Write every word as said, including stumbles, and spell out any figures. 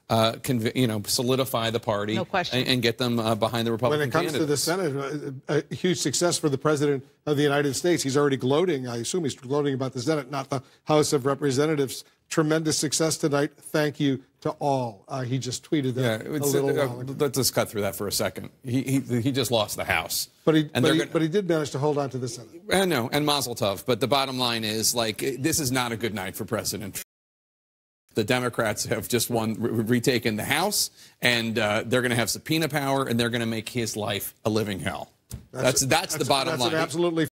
uh, conv you know, solidify the party no question. and, and get them uh, behind the Republican When it comes candidates. to the Senate, a, a huge success for the President of the United States. He's already gloating. I assume he's gloating about the Senate, not the House of Representatives. Tremendous success tonight. Thank you to all. Uh, he just tweeted that yeah, a little uh, while ago. Let's just cut through that for a second. He, he, he just lost the House. But he, and but, he, gonna, but he did manage to hold on to the Senate. I know, and Mazel Tov. But the bottom line is, like, this is not a good night for President Trump. The Democrats have just won, re retaken the House, and uh, they're going to have subpoena power, and they're going to make his life a living hell. That's that's, that's, that's the bottom that's line. An absolutely